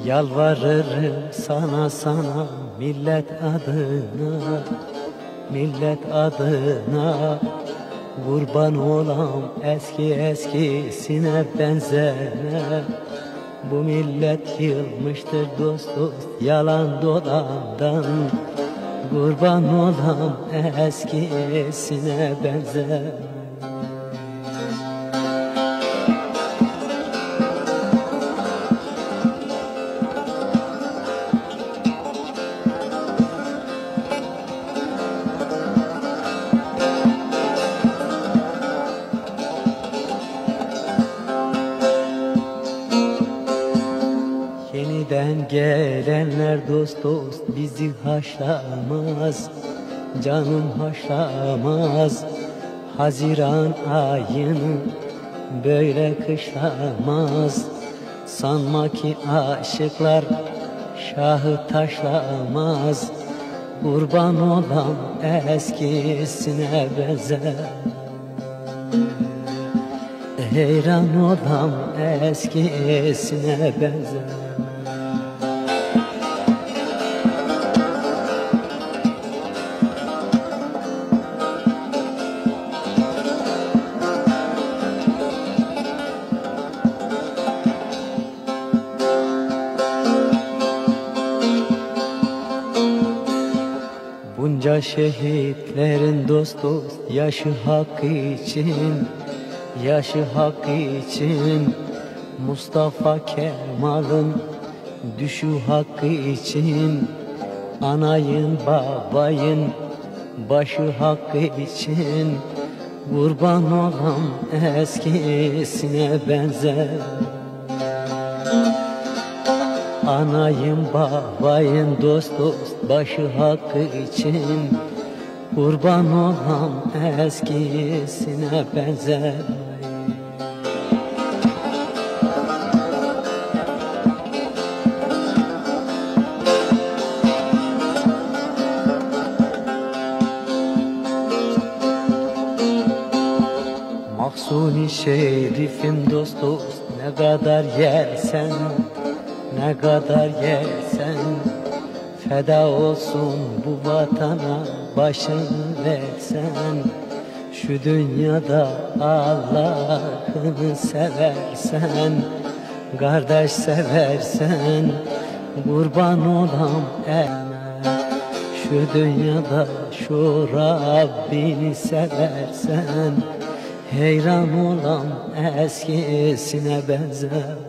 Yalvarırım sana millet adına, millet adına. Kurban olam eskisine benzeme. Bu millet yılmıştır dost yalan dolandan. Kurban olam eskisine benzeme. Yeniden gelenler dost bizi haşlamaz, canım haşlamaz. Haziran ayını böyle kışlamaz. Sanma ki aşıklar şahı taşlamaz. Kurban olam eskisine benzer. Heyran olam eskisine benzer. Bunca şehitlerin dost yaşı hakkı için, yaşı hakkı için. Mustafa Kemal'ın düşü hakkı için. Anayın babayın başı hakkı için. Kurban olam eskisine benzer. Anayım babayım dost başı hakkı için. Kurban olam eskisine benzer. Mahsuni şerifim dost ne kadar yersen, ne kadar yersen, feda olsun bu vatana başını versen. Şu dünyada Allah'ını seversen, kardeş seversen, kurban olam şu dünyada şu Rabbini seversen. Heyran olam eskisine benzer.